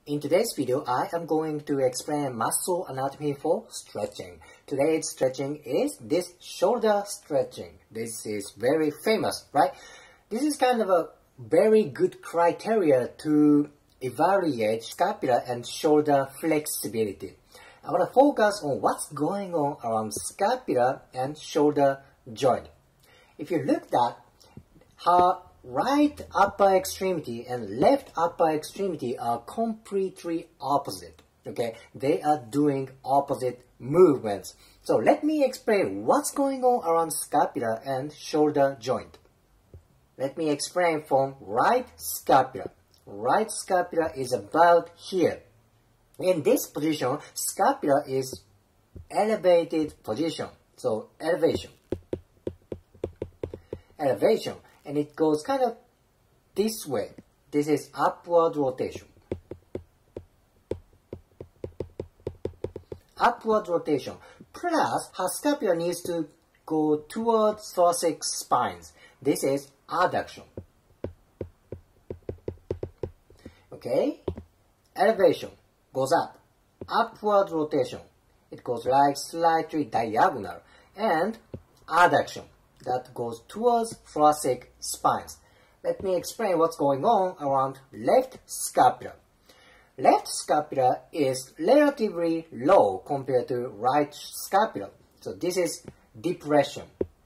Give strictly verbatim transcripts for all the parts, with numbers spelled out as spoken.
In today's video, I am going to explain muscle anatomy for stretching. Today's stretching is this shoulder stretching. This is very famous, right? This is kind of a very good criteria to evaluate scapular and shoulder flexibility. I want to focus on what's going on around scapular and shoulder joint. If you look at how right upper extremity and left upper extremity are completely opposite. Okay, they are doing opposite movements. So let me explain what's going on around scapula and shoulder joint. Let me explain from right scapula. Right scapula is about here. In this position, scapula is elevated position. So elevation. Elevation. And it goes kind of this way. This is upward rotation. Upward rotation. Plus, her scapula needs to go towards thoracic spines. This is adduction. Okay? Elevation goes up. Upward rotation. It goes like slightly diagonal. And adduction. That goes towards thoracic spines. Let me explain what's going on around left scapula. Left scapula is relatively low compared to right scapula. So this is depression.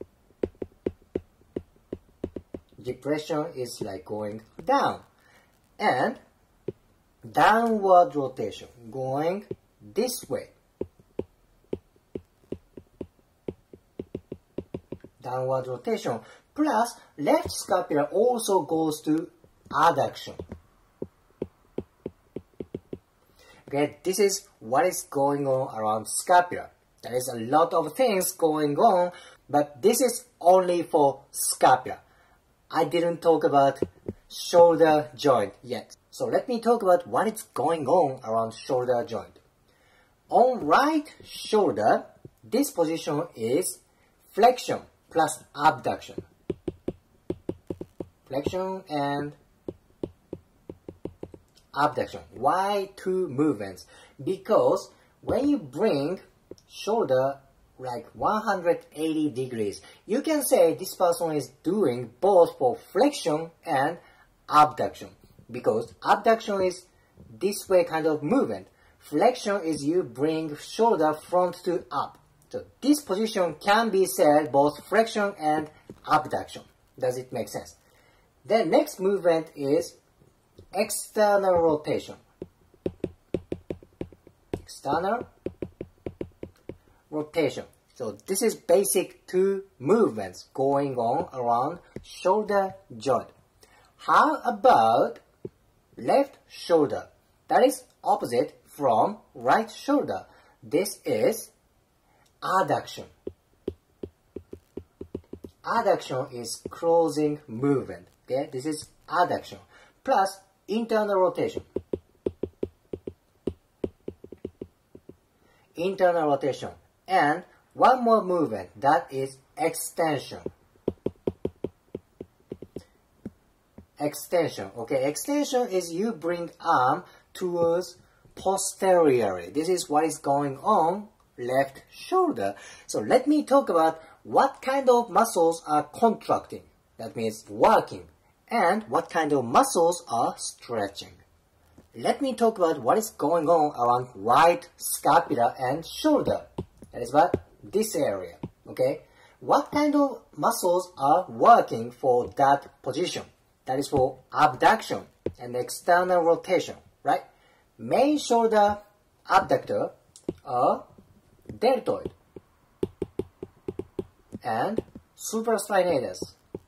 Depression is like going down. And downward rotation, going this way. Downward rotation, plus left scapula also goes to adduction. Okay, this is what is going on around scapula. There is a lot of things going on, but this is only for scapula. I didn't talk about shoulder joint yet. So let me talk about what is going on around shoulder joint. On right shoulder, this position is flexion plus abduction. Flexion and abduction. Why two movements? Because when you bring shoulder like one hundred eighty degrees, you can say this person is doing both for flexion and abduction. Because abduction is this way kind of movement. Flexion is you bring shoulder front to up. So this position can be said both flexion and abduction. Does it make sense? The next movement is external rotation. External rotation. So this is basic two movements going on around shoulder joint. How about left shoulder? That is opposite from right shoulder. This is adduction. Adduction is closing movement. Okay, this is adduction plus internal rotation. Internal rotation and one more movement, that is extension. Extension. Okay, extension is you bring arm towards posteriorly. This is what is going on left shoulder. So let me talk about what kind of muscles are contracting, that means working, and what kind of muscles are stretching. Let me talk about what is going on around right scapula and shoulder. That is what this area. Okay, what kind of muscles are working for that position? That is for abduction and external rotation, right? Main shoulder abductor are deltoid and supraspinatus.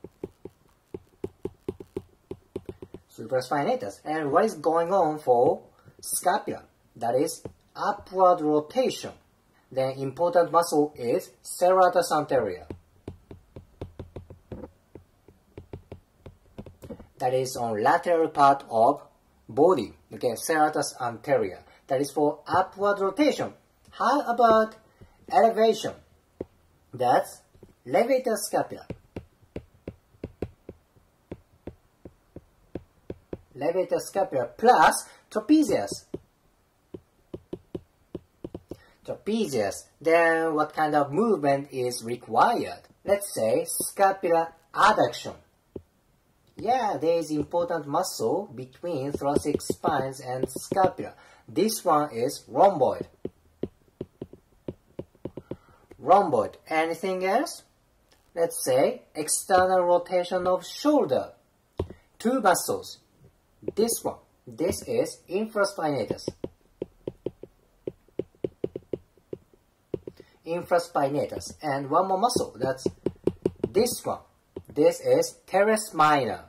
Supraspinatus. And what is going on for scapula? That is upward rotation. The important muscle is serratus anterior. That is on lateral part of body. Okay, serratus anterior. That is for upward rotation. How about elevation? That's levator scapula. Levator scapula plus Trapezius. Trapezius. Then what kind of movement is required? Let's say scapular adduction. Yeah, there is important muscle between thoracic spines and scapula. This one is rhomboid. Rhomboid. Anything else? Let's say external rotation of shoulder. Two muscles. This one. This is infraspinatus. Infraspinatus. And one more muscle. That's this one. This is teres minor.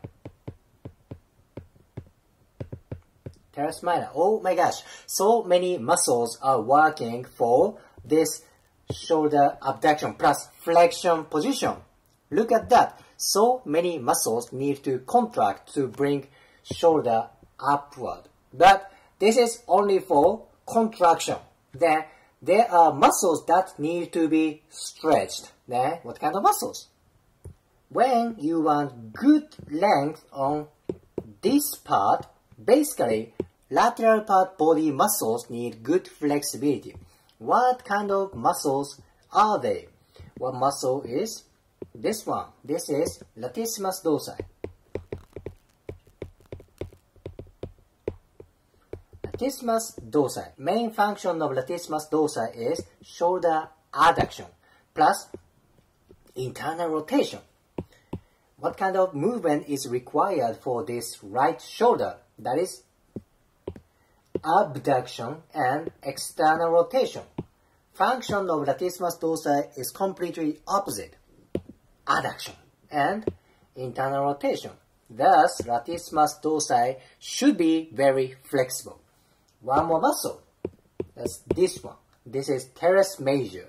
Teres minor. Oh my gosh. So many muscles are working for this shoulder abduction plus flexion position. Look at that. So many muscles need to contract to bring shoulder upward. But this is only for contraction. Then there are muscles that need to be stretched. Then what kind of muscles? When you want good length on this part, basically lateral part body muscles need good flexibility. What kind of muscles are they? One muscle is this one. This is latissimus dorsi. Latissimus dorsi. Main function of latissimus dorsi is shoulder adduction plus internal rotation. What kind of movement is required for this right shoulder? That is abduction and external rotation. Function of latissimus dorsi is completely opposite. Adduction and internal rotation. Thus, latissimus dorsi should be very flexible. One more muscle. That's this one. This is teres major.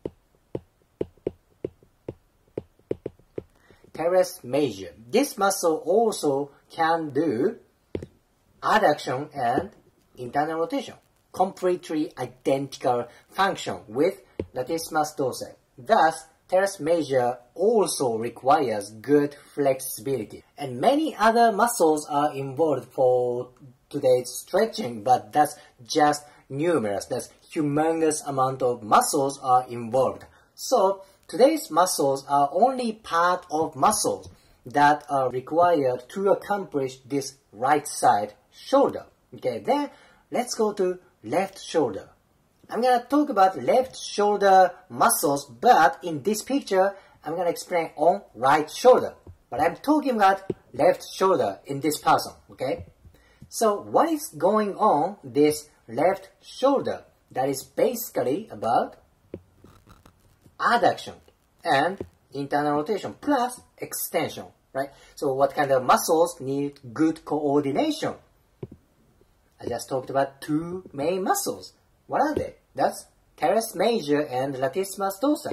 Teres major. This muscle also can do adduction and internal rotation. Completely identical function with latissimus dorsi. Thus, teres major also requires good flexibility. And many other muscles are involved for today's stretching, but that's just numerous. That's humongous amount of muscles are involved. So, today's muscles are only part of muscles that are required to accomplish this right side shoulder. Okay, then let's go to left shoulder. I'm gonna talk about left shoulder muscles, but in this picture, I'm gonna explain on right shoulder. But I'm talking about left shoulder in this person, okay? So what is going on this left shoulder? That is basically about adduction and internal rotation plus extension, right? So what kind of muscles need good coordination? I just talked about two main muscles. What are they? That's teres major and latissimus dorsi.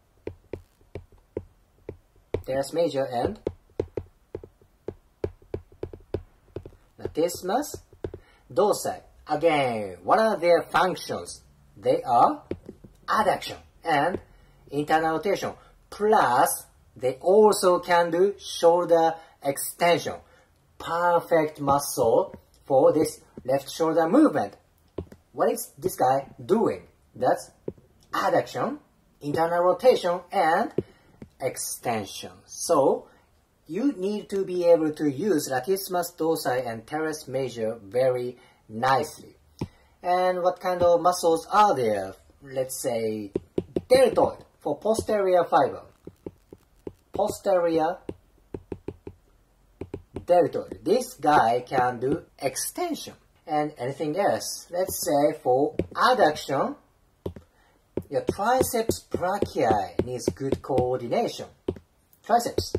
Teres major and latissimus dorsi. Again, what are their functions? They are adduction and internal rotation. Plus, they also can do shoulder extension. Perfect muscle for this left shoulder movement. What is this guy doing? That's adduction, internal rotation, and extension. So, you need to be able to use latissimus dorsi and teres major very nicely. And what kind of muscles are there? Let's say deltoid for posterior fiber. Posterior deltoid. This guy can do extension. And anything else? Let's say for adduction, your triceps brachii needs good coordination. Triceps.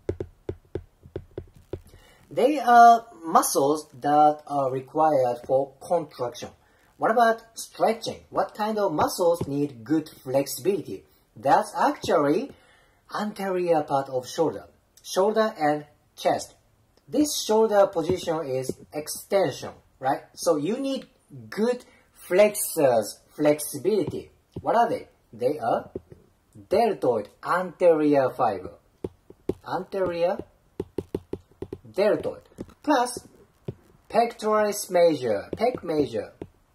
They are muscles that are required for contraction. What about stretching? What kind of muscles need good flexibility? That's actually anterior part of shoulder. Shoulder and chest. This shoulder position is extension, right? So you need good flexors flexibility. What are they? They are deltoid anterior fiber. Anterior deltoid plus pectoralis major, pec major,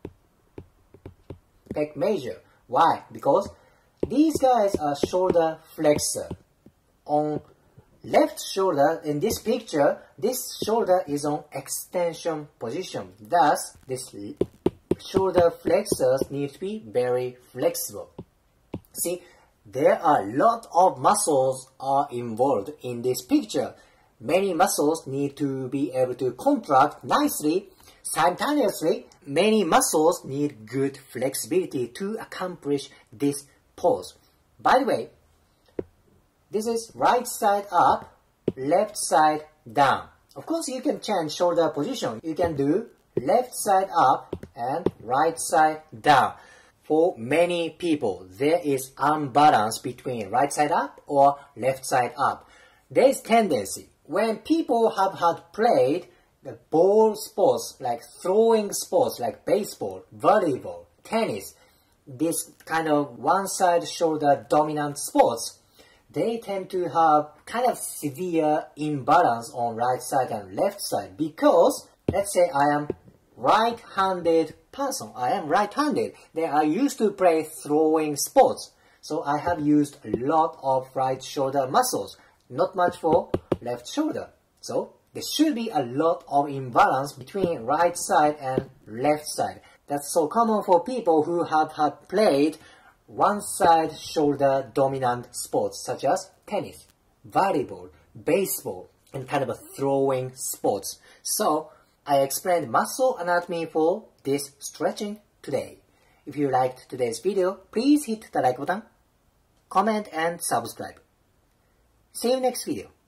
pec major. Why? Because these guys are shoulder flexor. On left shoulder, in this picture, this shoulder is on extension position. Thus, this shoulder flexors need to be very flexible. See, there are a lot of muscles are involved in this picture. Many muscles need to be able to contract nicely. Simultaneously, many muscles need good flexibility to accomplish this pose. By the way, this is right side up, left side down. Of course, you can change shoulder position. You can do left side up and right side down. For many people, there is unbalance between right side up or left side up. There is tendency, when people have had played the ball sports, like throwing sports like baseball, volleyball, tennis, this kind of one-side shoulder dominant sports, they tend to have kind of severe imbalance on right side and left side because, let's say I am right-handed person, I am right-handed, then I used to play throwing sports, so I have used a lot of right shoulder muscles, not much for left shoulder. So there should be a lot of imbalance between right side and left side. That's so common for people who have had played one-side shoulder dominant sports such as tennis, volleyball, baseball, and kind of a throwing sports. So I explained muscle anatomy for this stretching today. If you liked today's video, please hit the like button, comment and subscribe. See you next video.